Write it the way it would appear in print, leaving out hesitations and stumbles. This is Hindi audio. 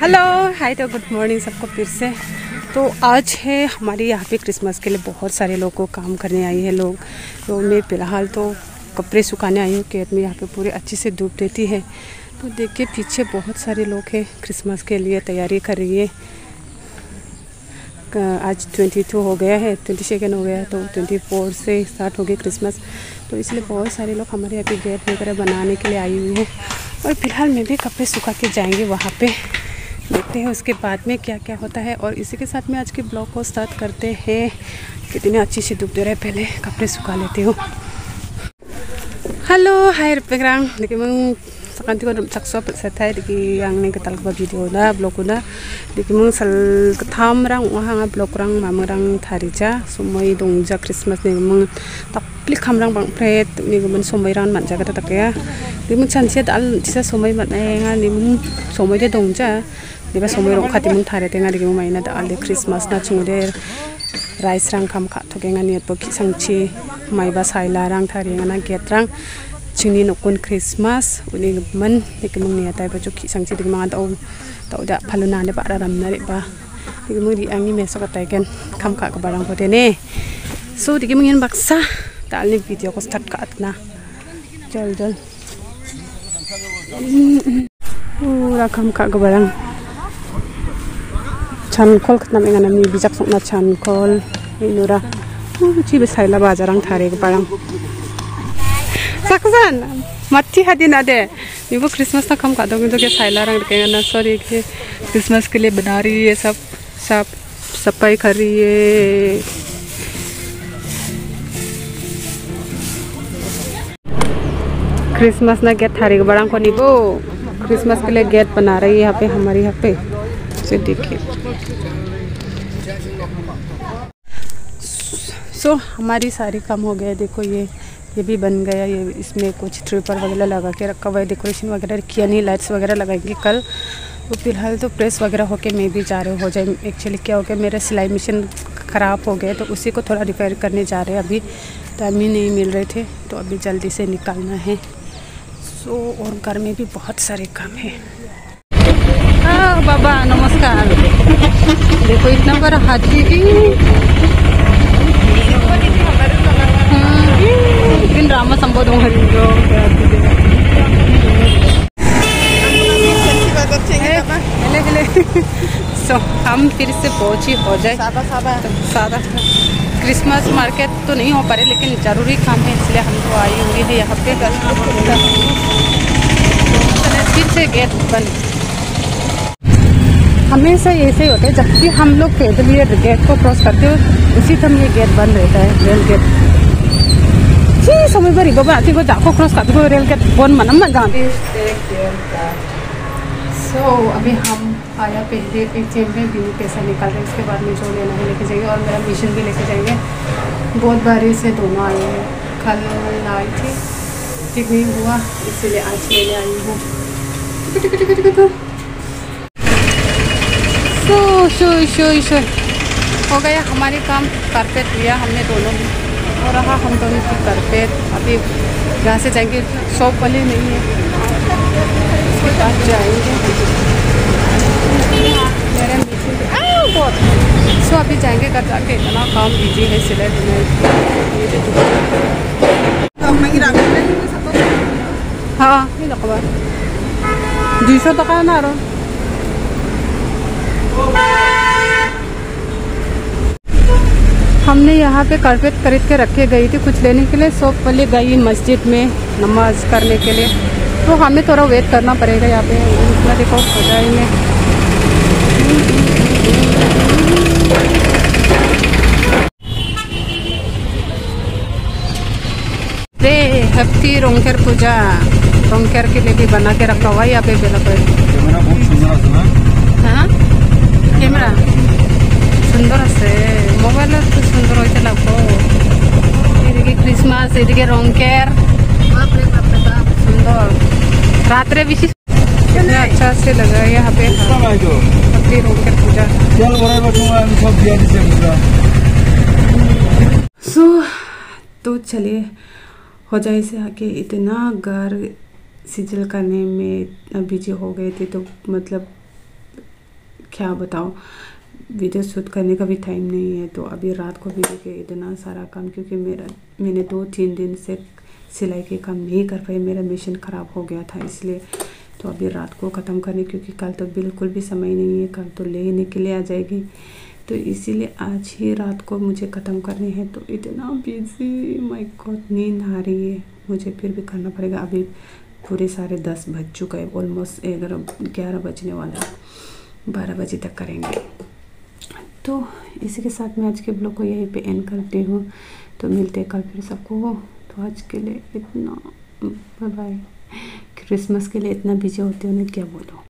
हेलो हाय तो गुड मॉर्निंग सबको फिर से। तो आज है हमारे यहाँ पे क्रिसमस के लिए बहुत सारे लोग को काम करने आई है लोग। तो मैं फ़िलहाल तो कपड़े सुखाने आई हूँ खेत में। यहाँ पे पूरे अच्छे से धूप देती है। तो देखिए पीछे बहुत सारे लोग हैं क्रिसमस के लिए तैयारी कर रही है। आज 22 हो गया है, 22 हो गया है, तो 24 से स्टार्ट हो गई क्रिसमस। तो इसलिए बहुत सारे लोग हमारे यहाँ पे गेट वगैरह बनाने के लिए आई हुई हैं। और फिलहाल मैं भी कपड़े सुखा के जाएंगे वहाँ पे, देखते हैं उसके बाद में क्या क्या होता है। और इसी के साथ में आज के ब्लॉग को स्टार्ट करते हैं। कितनी अच्छी सी धूप दे रहा है, पहले कपड़े सुखा लेती हूँ। हेलो हाय रुपेग्राम, देखिए मैं sekanti ko sakso peserta di yang neng ketal ke video da blog da di mung sal tham rang wahang blog rang mamrang tharija somoi dongja Christmas ni mung tapli khamrang bang pret ni mun somoi ran manja kata takya di mung chanse dal tisa somoi mat nga ni mung somoi de dongja ni ba somoi rong khati mung thare tenga di mung maina da al Christmas na chungde rice rang kham kha thokenga ni po ki sangchi mai ba saila rang thare nga na get rang chini nokun Christmas uni man ikmung ni atai ba chukhi sangchi dik ma ta da phaluna ne ba ram na re ba ikmung ri angi me so ka tai ken kham ka barang pote ne so dik mung yen baksa ta ni video ko start ka atna jal pura kham ka barang chan khol khatna me ngana mi bijak sokna chan khol inura chi be saila bajarang thare ka barang saksan mati hadin ade वो क्रिसमस तक हम का दोगे तो क्या साइला रंग रखेंगे ना। सॉरी कि क्रिसमस के लिए बना रही है, सब सफाई कर रही है। क्रिसमस ना गेट थारी के बड़ा को नहीं वो क्रिसमस के लिए गेट बना रही है यहाँ पे हमारे यहाँ पे से देखिए। सो हमारी सारी काम हो गया, देखो ये भी बन गया। ये इसमें कुछ ट्रिपर वगैरह लगा के रखा हुआ है, डेकोरेशन वगैरह किया नहीं, लाइट्स वगैरह लगाएंगे कल। तो फिलहाल तो प्रेस वगैरह होके मैं भी जा रहे हो जाए। एक्चुअली क्या हो गया, मेरा सिलाई मशीन ख़राब हो गया तो उसी को थोड़ा रिपेयर करने जा रहे हैं। अभी टाइम ही नहीं मिल रहे थे तो अभी जल्दी से निकालना है। सो और घर में भी बहुत सारे काम है। हाँ बाबा नमस्कार। देखो इतना बड़ा हाथी भी दिन रामा संबोध सो हम फिर से पहुंची हो जाए। सादा क्रिसमस मार्केट तो नहीं हो पा रहे लेकिन जरूरी काम है इसलिए हम तो आई हुई है यहाँ पे। फिर से गेट बंद, हमेशा ऐसे ही होता है जब भी हम लोग पैदल ये गेट को क्रॉस करते हो उसी टाइम ये गेट बंद रहता है, रेल गेट। समय बड़ी बाबा आती को जाको क्रॉस करते हो रेल गेट बंद मनम मत जान। सो अभी हम आया पहले ATM में भी पैसा निकाल रहे हैं, उसके बाद में जो लेना है लेके जाएंगे और मेरा मिशन भी लेके जाएंगे। बहुत बारी से दोनों आए हैं, कल आई थी ठीक नहीं हुआ इसीलिए आज लेने आई हूँ। सो हो गया हमारे काम। कारपेट लिया हमने दोनों और रहा हम दोनों की कारपेट। अभी यहाँ से जाएंगे, शॉप वाले नहीं है उसके पास जाएंगे। मेरे मिशन सो अभी जाएंगे घर जाके, इतना काम बिजी है सिलाई हाँ ये लकबा 200 टका ना रो। हमने यहाँ पे कारपेट खरीद के रखे गई थी कुछ लेने के लिए। शॉप वाले गई मस्जिद में नमाज करने के लिए तो हमें थोड़ा वेट करना पड़ेगा यहाँ पे। इतना देखो हो जाएंगे। हैप्पी रोंकेर पूजा, रोंकेर के लिए भी बना के रखा हुआ है यहाँ पे। हाँ कैमरा सुंदर আছে मोबाइल तो सुंदर होते लगो। ये क्रिसमस ये रोंकेर सुंदर रात रे भी कितना अच्छा से लगा है यहाँ पे। हैप्पी रोंकेर पूजा। सो तो चलिए हो जाए से आके इतना घर सिजल करने में बिजी हो गए थे तो मतलब क्या बताओ, वीडियो शूट करने का भी टाइम नहीं है। तो अभी रात को भी देखिए इतना सारा काम, क्योंकि मैंने 2-3 दिन से सिलाई के काम नहीं कर पाई, मेरा मशीन ख़राब हो गया था इसलिए। तो अभी रात को ख़त्म करने, क्योंकि कल तो बिल्कुल भी समय नहीं है, कल तो लेने के लिए आ जाएगी, तो इसीलिए आज ही रात को मुझे ख़त्म करनी है। तो इतना बिजी, माय गॉड, नींद आ रही है, मुझे फिर भी करना पड़ेगा। अभी पूरे 10:30 बज चुका है, ऑलमोस्ट 11 बजने वाला है, 12 बजे तक करेंगे। तो इसी के साथ मैं आज के ब्लॉग को यहीं पे एंड करती हूँ। तो मिलते हैं कल फिर सबको। तो आज के लिए इतना, बाय बाय। क्रिसमस के लिए इतना बिजी होते हो ना, क्या बोलूँ।